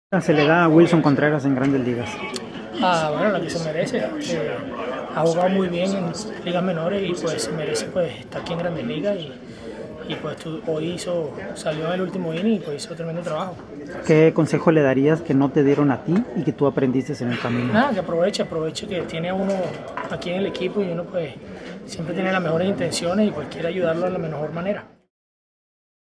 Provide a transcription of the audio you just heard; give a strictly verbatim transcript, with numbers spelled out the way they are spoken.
Se le da a Wilson Contreras en Grandes Ligas? Ah, bueno, la que se merece. Eh, ha jugado muy bien en ligas menores y pues se merece pues estar aquí en Grandes Ligas y, y pues tú, hoy hizo, salió en el último inning y pues hizo tremendo trabajo. ¿Qué consejo le darías que no te dieron a ti y que tú aprendiste en el camino? Nada, que aproveche, aproveche que tiene a uno aquí en el equipo y uno pues siempre tiene las mejores intenciones y pues quiere ayudarlo de la mejor manera.